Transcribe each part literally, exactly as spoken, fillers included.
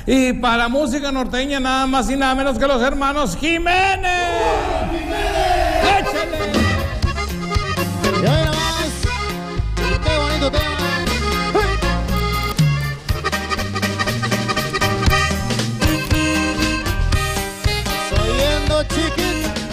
Y para música norteña nada más y nada menos que los hermanos Jiménez. ¡Oh, Jiménez! ¡Échale! Y ahí nomás, qué bonito tema. Estoy oyendo, chiquito.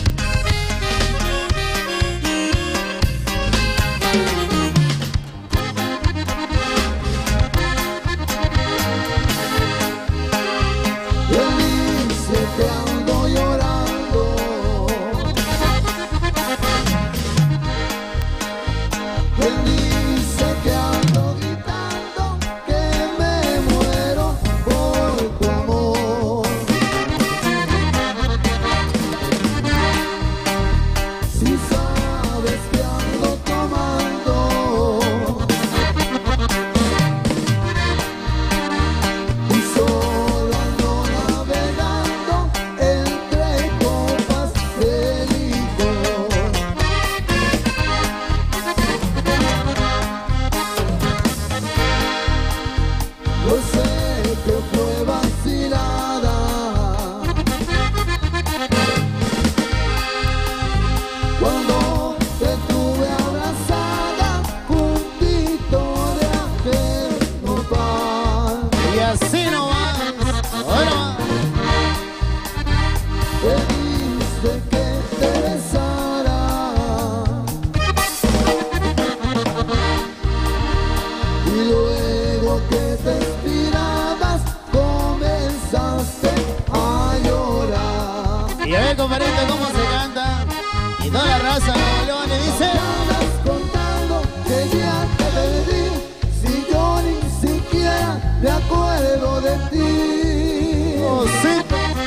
Compadrito, cómo se canta y toda la raza Nuevo León le dice: andas contando que ya te perdí, si yo ni siquiera me acuerdo de ti. Oh, sí.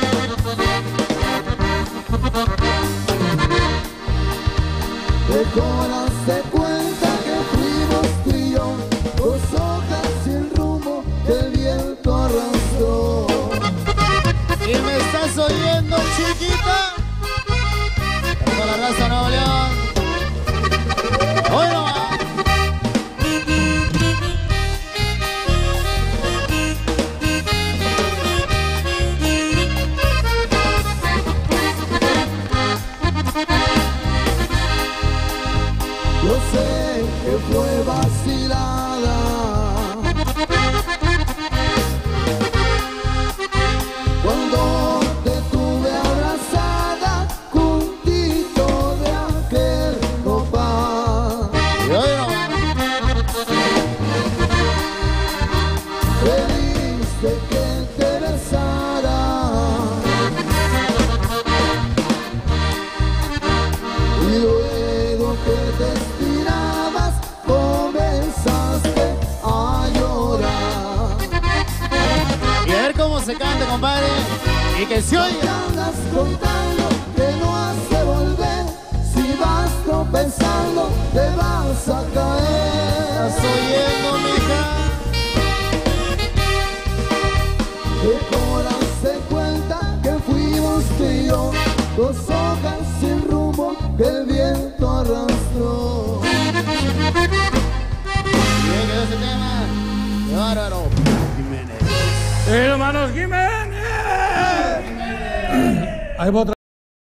Mejor hazte cuenta que fuimos tú y yo, dos hojas sin rumbo que el viento arrastró. Y me estás oyendo, chiquita. Toda la raza Nuevo León. Hoy no va. Yo sé que fue vacilada, cuando te tuve abrazada juntito de aquel nopal. Y hoy no va. Pediste que te besara y luego que te estirabas comenzaste a llorar. Y a ver cómo se canta, compadre. Y que se oiga. Te andas contando que no has de volver, si vas tropezando te vas a caer. Estás oyendo, mija. Mejor hazte cuenta que fuimos tú y yo, dos hojas sin rumbo que el viento arrastró. Bien, quedó ese tema. Qué bárbaro. Jiménez. Hermanos Jiménez. Ahí va otra.